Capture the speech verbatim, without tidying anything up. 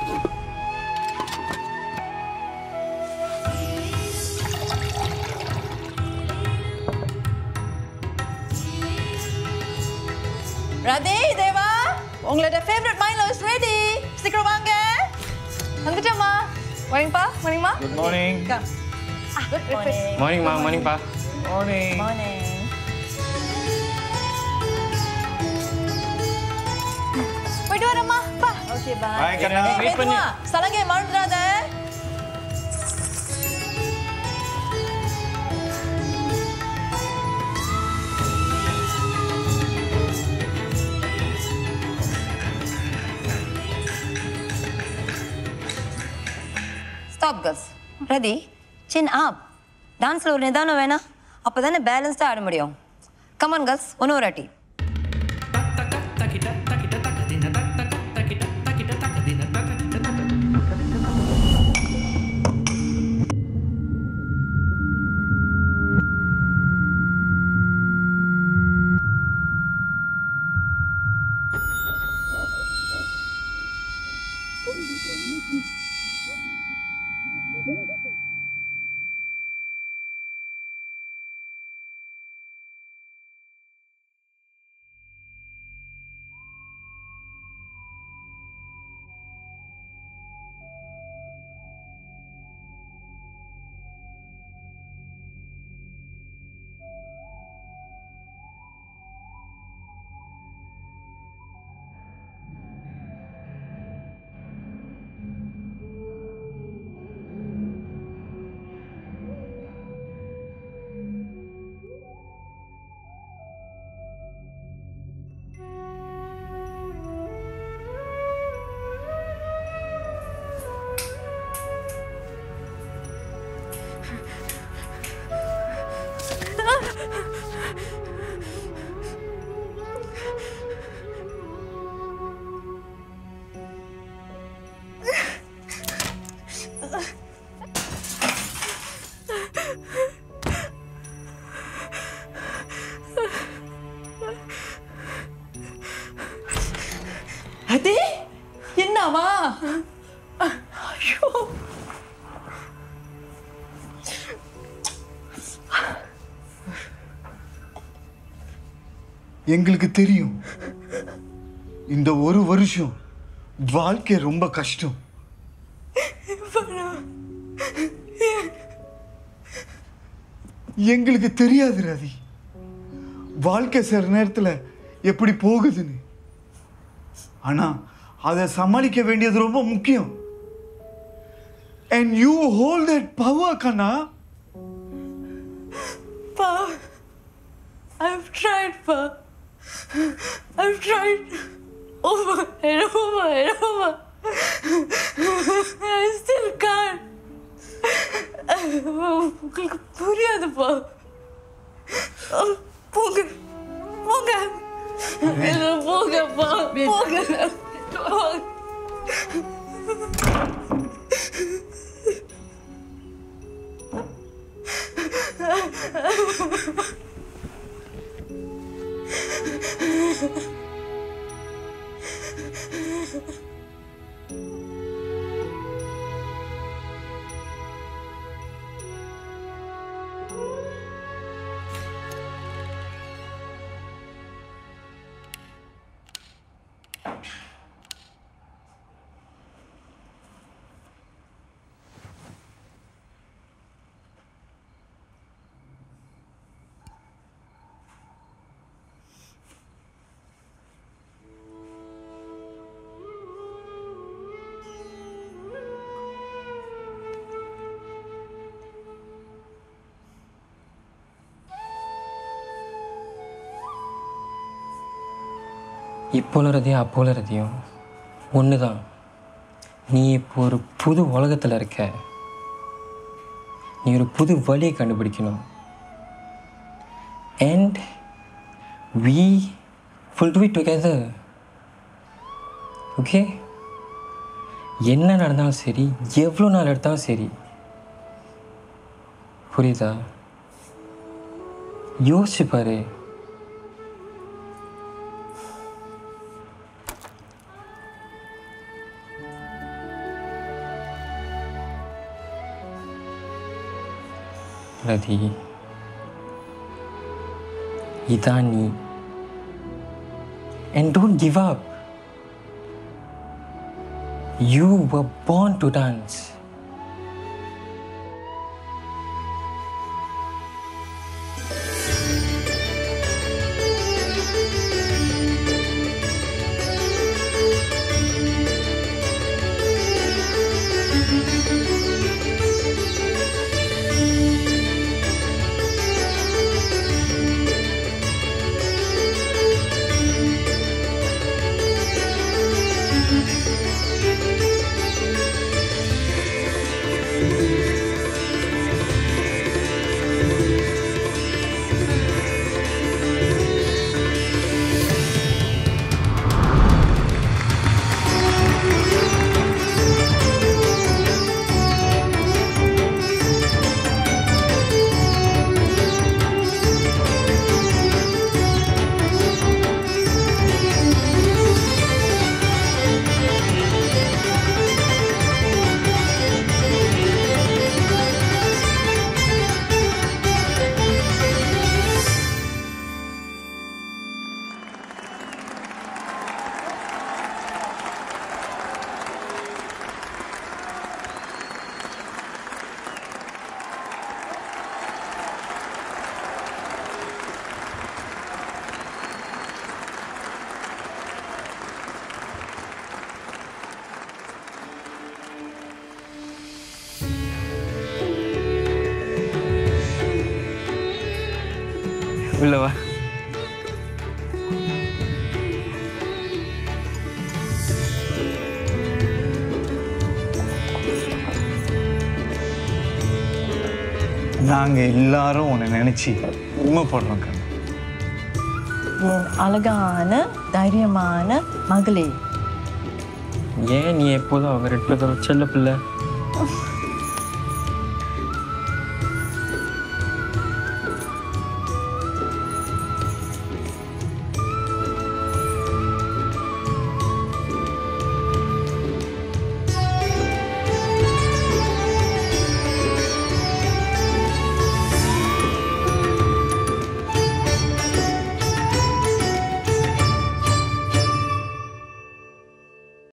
Radhi, Deva, உங்களோட favorite Milo is ready. சீக்கிரம் வாங்க. வந்துட்டேம்மா. Morning pa, morning ma. Good morning. Come. Ah, good morning. Morning ma, morning pa. Morning. Morning. போய்ட்டு வரேம்மா. பா. Okay, bye. Bye கண்ணா. Wait பண்ணு. சலங்கை மறந்துடாத. Stop, girls. Ready? Chin up. Dance lo nidana vena. அப்பதானே பேலன்ஸ்டா ஆட முடியும். Come on, girls. ஒன்னு ஒரு அடி. அதே என்னவா? ஐயோ. எங்களுக்கு தெரியும் இந்த ஒரு வருஷம் வாழ்க்கை ரொம்ப கஷ்டம். எங்களுக்கு தெரியாது ராதி, வாழ்க்கை சில நேரத்துல எப்படி போகுதுன்னு. ஆனா அதை சமாளிக்க வேண்டியது ரொம்ப முக்கியம். And you hold that power, Kanna. Pa, I've tried, Pa. I've tried over and over and over. I still can't. உங்களுக்கு புரியாது, Pa. போங்க போங்க போங்க பா போங்க இப்போலறதையும் அப்போலறதையும் ஒன்று தான். நீ இப்போ ஒரு புது உலகத்தில் இருக்க. நீ ஒரு புது வழியை கண்டுபிடிக்கணும். And we will do it together. Okay? என்ன நடந்தாலும் சரி, எவ்வளோ நாள் எடுத்தாலும் சரி. புரியுதா? யோசிச்சு பாரு. ரதி, இதான் நீ. And don't give up. You were born to dance. உள்ள வா. நாங்க எல்லாரும் உன்னை நினைச்சு உண்மைப்படுறோம் கண்ணு. என் அழகான தைரியமான மகளே. ஏன் நீ எப்போதும் அவங்க ரெண்டு பேரும் செல்ல பிள்ளை?